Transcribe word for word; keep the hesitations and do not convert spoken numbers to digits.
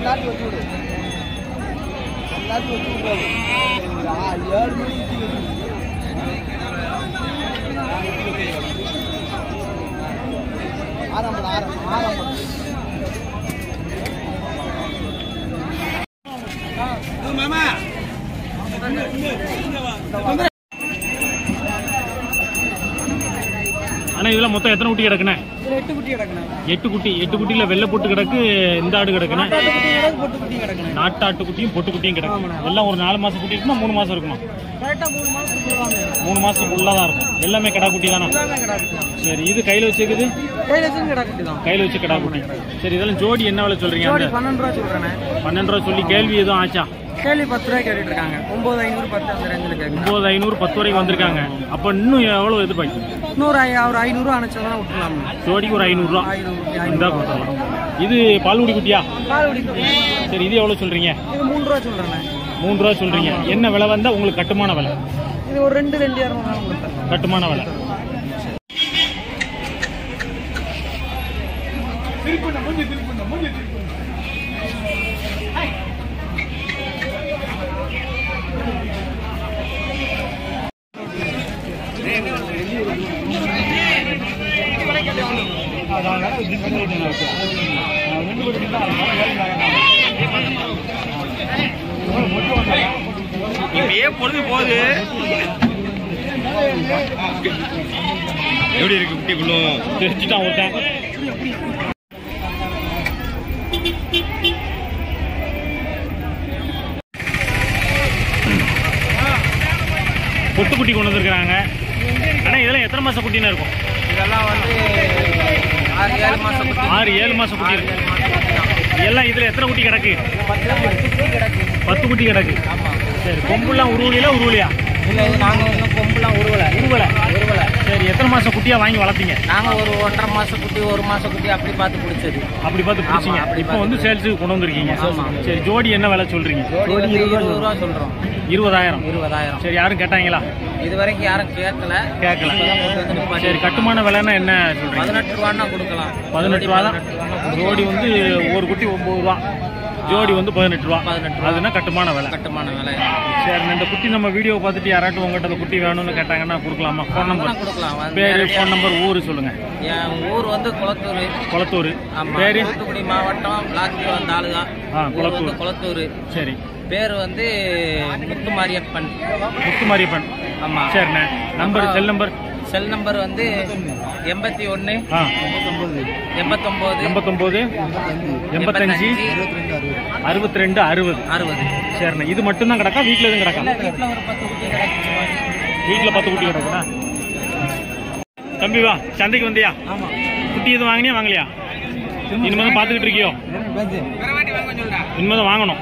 அண்ணா இதெல்லாம் மொத்தம் எத்தனை குட்டி கிடக்குண்ணே? எட்டு குட்டி கிடக்குண்ணே. எட்டு குட்டி. எட்டு குட்டியில வெள்ளை போட்டு கிடக்கு, இந்த ஆடு கிடக்குண்ணே. பொட்டு குட்டி கிடக்குண்ணே. நாட்டாட்டு குட்டியும் பொட்டு குட்டியும் கிடக்கு. எல்லாம் ஒரு நாலு மாசம் குட்டி இருக்குமா, மூணு மாசம் இருக்குமா? கரெக்டா மூணு மாசம் மூணு மாசத்துக்கு உள்ளதான் இருக்கும். எல்லாமே கடா குட்டி தானே? சரி, இது கையில வச்சுக்குது? கையில வச்சு கடா குட்டி தான். கையில வச்சு கடா குட்டி. சரி, இதெல்லாம் ஜோடி என்ன விலை சொல்றீங்க? பன்னெண்டு ரூபா சொல்றேன். பன்னெண்டு ரூபா சொல்லி கேள்வி எதுவும் ஆச்சா? கேள்வி பத்து ரூபாய் கேட்டுட்டு இருக்காங்க. ஒன்பது ஐநூறு பத்து அந்த ரேஞ்சில் கேட்கு. ஒன்பது ஐநூறு பத்து வரைக்கும் வந்திருக்காங்க. அப்ப இன்னும் எவ்வளவு எதிர்பார்க்கு? இன்னொரு ஒரு ஐநூறு அனுப்பிச்சா விட்டுலாம். ஜோடிக்கு ஒரு ஐநூறு ரூபா இருந்தா கொடுத்துடலாம். இது பால்குடி குட்டியா? பால்குடி. சரி, இது எவ்வளவு சொல்றீங்க? இது மூணு ரூபா சொல்றேன். மூணு ரூபா சொல்றீங்க. என்ன விலை வந்தா உங்களுக்கு கட்டுமான விலை? இது ஒரு ரெண்டு ரெண்டு இரநூறு கட்டுமான விலை. இப்பயே பொழுது போகுது. எப்படி இருக்கு குட்டிக்குள்ளும்? தெரிச்சுட்டான் ஒருத்தன். பொட்டு குட்டி கொண்டு வந்துருக்காங்க. ஆனா இதெல்லாம் எத்தனை மாசம் குட்டினா இருக்கும்? இதெல்லாம் வந்து ஆறு ஏழு மாசம் குட்டி. ஆறு ஏழு மாசம் குட்டி இருக்கு. எல்லாம் இதுல எத்தனை குட்டி கிடக்கு? பத்து குட்டி கிடக்கு. சரி, கொம்புலாம் உருவலியா உருவலியா? இல்லை, இது நாங்கள் இன்னும் கொம்புலாம் உருவலை. உருவலை உருவலை சரி, எத்தனை மாசம் குட்டியா வாங்கி வளர்த்தீங்க? நாங்கள் ஒரு ஒன்றரை மாசம் குட்டி, ஒரு மாசம் குட்டி அப்படி பார்த்து பிடிச்சது. அப்படி பார்த்து பிடிச்சிங்க. இப்போ வந்து சேல்ஸுக்கு கொண்டு வந்திருக்கீங்க. சரி, ஜோடி என்ன விலை சொல்றீங்க? ஜோடி இருபது ரூபா சொல்றோம். இருபதாயிரம். இருபதாயிரம். சரி, யாரும் கேட்டாங்களா? இது வரைக்கும் யாரும் கேட்கல. கேட்கல. சரி, கட்டுமான விலைன்னா என்ன சொல்றீங்க? பதினெட்டு ரூபான்னா கொடுக்கலாம். பதினெட்டு ரூபா தான். ஜோடி வந்து ஒரு குட்டி ஒன்பது ரூபா, ஜோடி வந்து பதினெட்டு ரூபா. பதினெட்டு அதுனா கட்டுமான விலை. கட்டுமான விலை. சரி, இந்த குட்டி நம்ம வீடியோ பார்த்துட்டு யாராட்டும் உங்கள்கிட்ட அந்த குட்டி வேணும்னு கேட்டாங்கன்னா கொடுக்கலாமா? ஃபோன் நம்பர் கொடுக்கலாம். பேரு, ஃபோன் நம்பர், ஊரு சொல்லுங்க. என் ஊர் வந்து குளத்தூர். குளத்தூர். பேரு தூத்துக்குடி மாவட்டம் பிளாக்பீல் தாலுகா. ஆ, குளத்தூர். குளத்தூர். சரி. பேர் வந்து முத்துமாரியப்பன். முத்துமாரியப்பன். ஆமா. சரிண்ணே. Number, cell number? Cell number வந்து எண்பத்தி ஒன்று ஆ எண்பத்தொம்போது எண்பத்தொம்போது எண்பத்தஞ்சு அறுபத்தி ரெண்டு அறுபது அறுபது. சரிண்ணே. இது மட்டும்தான் கிடக்கா? வீட்டில் எதுவும் கிடக்கா? வீட்டில் ஒரு பத்து குட்டி கிடக்கு. வீட்டில் பத்து குட்டி கிடக்குண்ணா. தம்பி வா, சந்தைக்கு வந்தியா? ஆமாம். குட்டி எதுவும் வாங்கினியா வாங்கலையா? இனிமே தான் பார்த்துக்கிட்டு இருக்கியோ? இனிமே தான் வாங்கணும்.